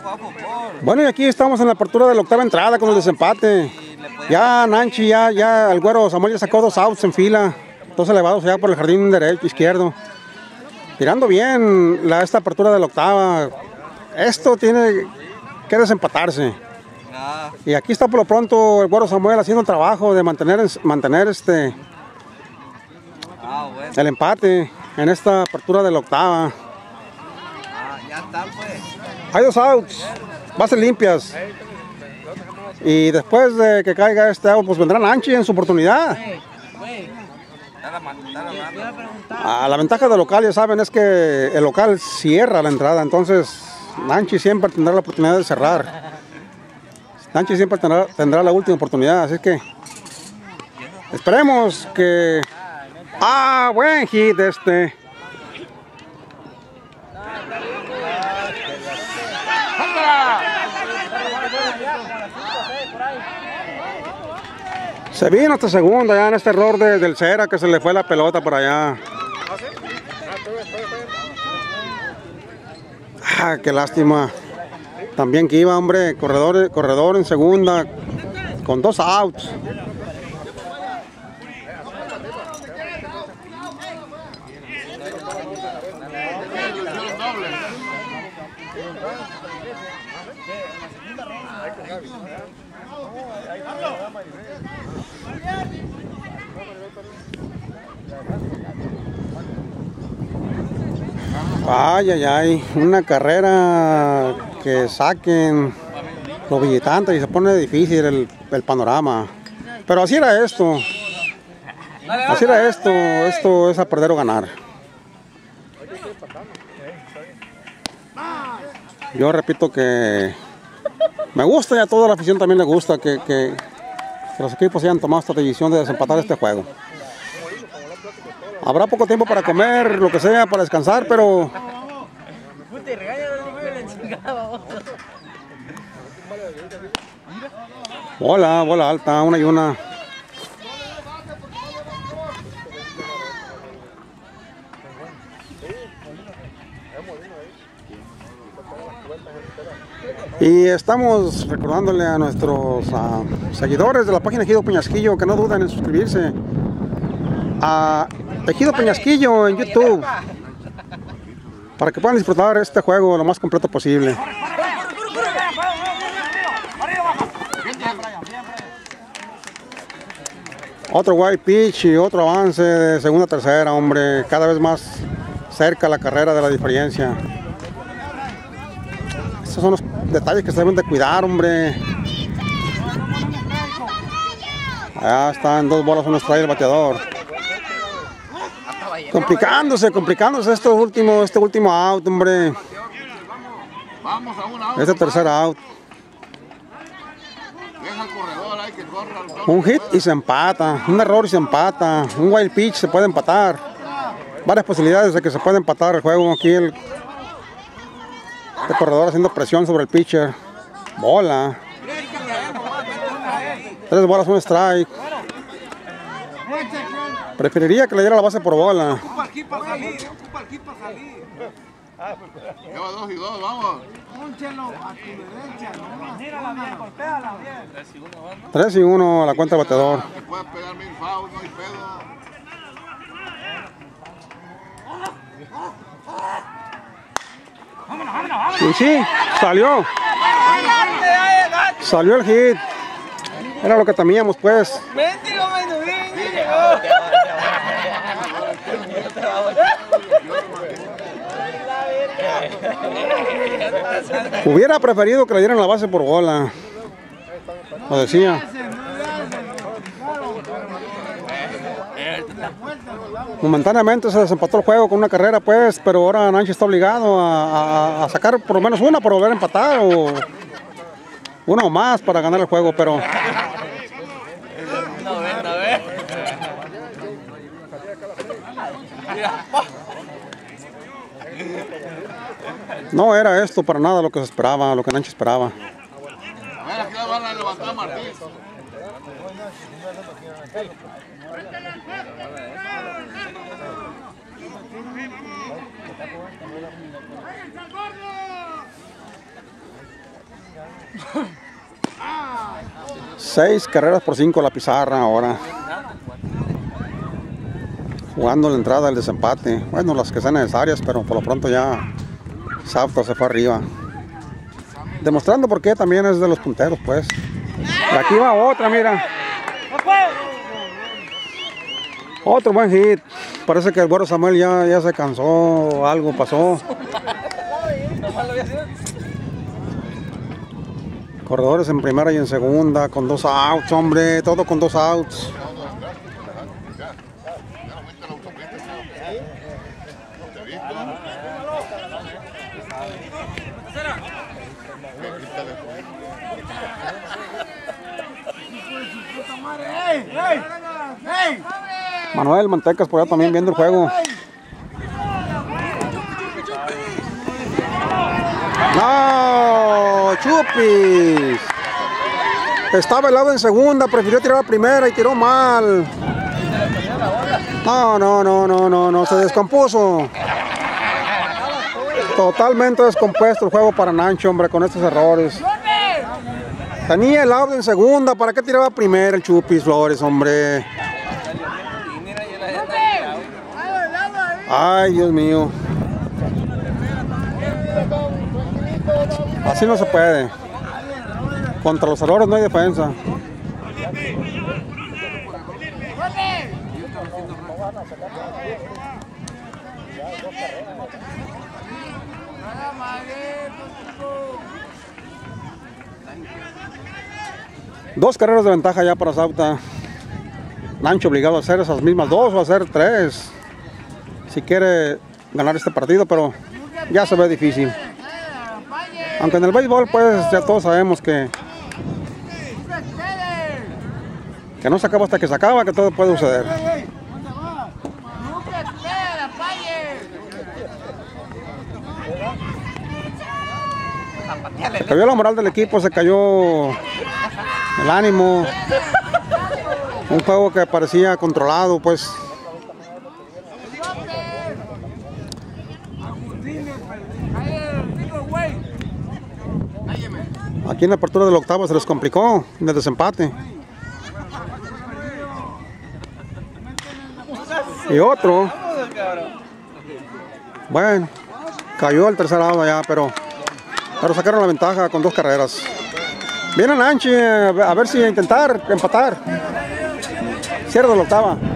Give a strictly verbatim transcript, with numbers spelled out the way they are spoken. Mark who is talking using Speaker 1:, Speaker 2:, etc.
Speaker 1: Bueno, y aquí estamos en la apertura de la octava entrada con el desempate. Ya Nanchi, ya, ya el güero Samuel ya sacó dos outs en fila. Dos elevados allá por el jardín derecho, izquierdo. Tirando bien la, esta apertura de la octava. Esto tiene que desempatarse. Y aquí está por lo pronto el güero Samuel haciendo el trabajo de mantener, mantener este el empate en esta apertura de la octava. Hay dos outs, bases limpias. Y después de que caiga este out, pues vendrá Nanchi en su oportunidad. Ah, la ventaja del local, ya saben, es que el local cierra la entrada. Entonces Nanchi siempre tendrá la oportunidad de cerrar. Nanchi siempre tendrá, tendrá la última oportunidad, así que esperemos que... ¡Ah, buen hit este! Se vino hasta segunda ya en este error de, del Cera, que se le fue la pelota por allá. Ah, qué lástima. También que iba, hombre, corredor, corredor en segunda, con dos outs. Ay, ay, ay, una carrera que saquen los visitantes y se pone difícil el, el panorama. Pero así era esto. Así era esto. Esto es a perder o ganar. Yo repito que me gusta y a toda la afición también le gusta que, que, que los equipos hayan tomado esta decisión de desempatar este juego. Habrá poco tiempo para comer, lo que sea, para descansar, pero... Bola, bola alta, una y una. Y estamos recordándole a nuestros uh, seguidores de la página Ejido Peñasquillo que no duden en suscribirse a Ejido Peñasquillo en YouTube para que puedan disfrutar este juego lo más completo posible. Otro white pitch y otro avance de segunda a tercera, hombre, cada vez más cerca la carrera de la diferencia. Estos son los detalles que se deben de cuidar, hombre. Allá están dos bolas, uno strike el bateador. Complicándose, complicándose este último, este último out, hombre. Este tercer out. Un hit y se empata, un error y se empata, un wild pitch se puede empatar. Varias posibilidades de que se pueda empatar el juego. Aquí el, el corredor haciendo presión sobre el pitcher. Bola. Tres bolas, un strike. Preferiría que le diera la base por bola.
Speaker 2: Lleva dos y dos, vamos.
Speaker 1: Tres y uno a la cuenta del bateador.
Speaker 2: Puedes pegar mil fouls, no hay pedo.
Speaker 1: Y sí, salió. Salió el hit. Era lo que temíamos, pues. Hubiera preferido que le dieran la base por bola. Lo decía. Momentáneamente se desempató el juego con una carrera, pues, pero ahora Nanchi está obligado a, a, a sacar por lo menos una para volver a empatar o una o más para ganar el juego, pero no era esto para nada lo que se esperaba, lo que Nanchi esperaba.
Speaker 2: Mira, aquí la van a levantar a Martín.
Speaker 1: Seis carreras por cinco la pizarra ahora. Jugando la entrada del desempate. Bueno, las que sean necesarias, pero por lo pronto ya Sauta se fue arriba. Demostrando por qué también es de los punteros, pues. Y aquí va otra, mira. Otro buen hit. Parece que el güero Samuel ya, ya se cansó, algo pasó. Corredores en primera y en segunda, con dos outs, hombre, todo con dos outs. Manuel Mantecas por allá también viendo el juego. ¡No! ¡Chupis! Estaba helado en segunda, prefirió tirar a primera y tiró mal. No, no, no, no, no, no, se descompuso. Totalmente descompuesto el juego para Nancho, hombre, con estos errores. Tenía el out en segunda, ¿para qué tiraba primera el Chupis Flores, hombre? Ay, Dios mío. Así no se puede. Contra los errores no hay defensa. Dos carreras de ventaja ya para Sauta. Nancho obligado a hacer esas mismas dos o a hacer tres si quiere ganar este partido, pero ya se ve difícil. Aunque en el béisbol pues ya todos sabemos que que no se acaba hasta que se acaba, que todo puede suceder. Se cayó la moral del equipo, se cayó el ánimo. Un juego que parecía controlado, pues. Aquí en la apertura del octavo se les complicó en el desempate. Y otro. Bueno, cayó el tercer lado ya, pero, pero sacaron la ventaja con dos carreras. Viene Nanchi a ver si a intentar empatar. Cierra la octava.